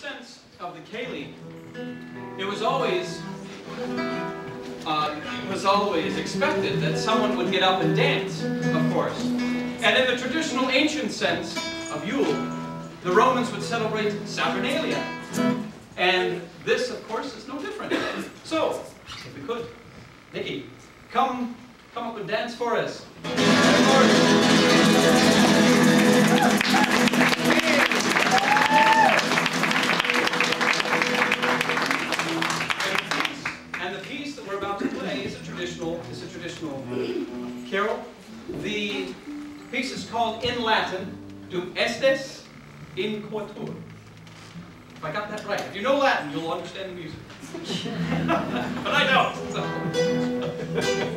sense of the Ceilidh, it was always expected that someone would get up and dance, of course. And in the traditional ancient sense of Yule, the Romans would celebrate Saturnalia. And this, of course, is no different. So, if we could, Nikki, come up and dance for us. And the piece that we're about to play is a traditional carol. The piece is called in Latin, Dum estes in quatuor. If I got that right. If you know Latin, you'll understand the music. But I don't. So.